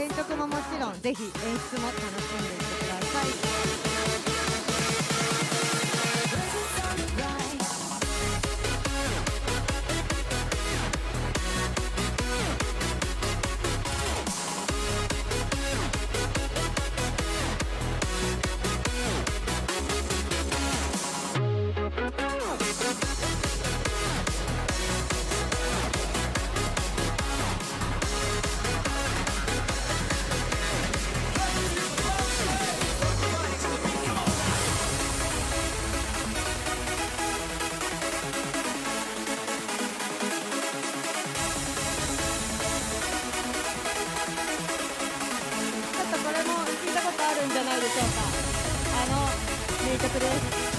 選曲ももちろんぜひ演出も楽しんでいってください。これも聞いたことあるんじゃないでしょうか。名曲です。